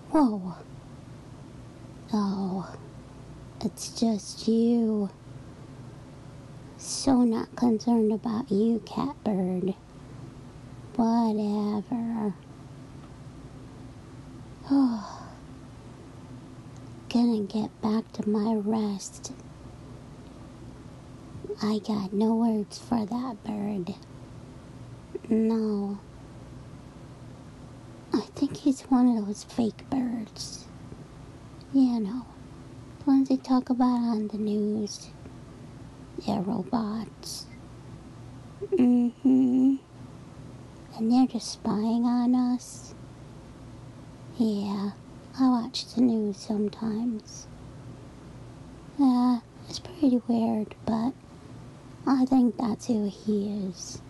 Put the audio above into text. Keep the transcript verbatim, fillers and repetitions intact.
Whoa. Oh, it's just you. So not concerned about you, Catbird. Whatever. Oh. Gonna get back to my rest. I got no words for that bird. No. I think he's one of those fake birds. You know, the ones they talk about on the news. They're robots. Mm-hmm. And they're just spying on us. Yeah, I watch the news sometimes. Yeah, it's pretty weird, but I think that's who he is.